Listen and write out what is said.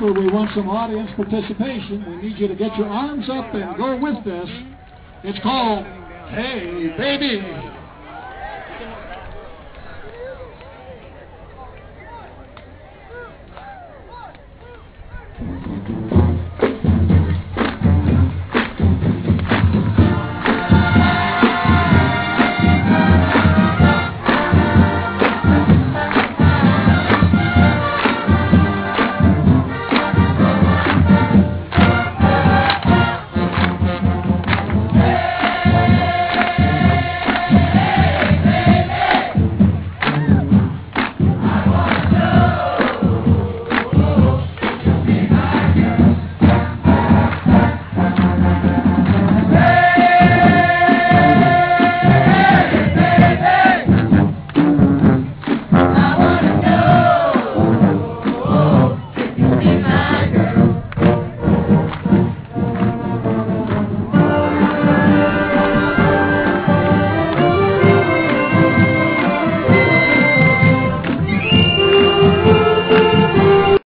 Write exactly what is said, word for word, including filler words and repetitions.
remember, we want some audience participation. We need you to get your arms up and go with this. It's called Hey Baby.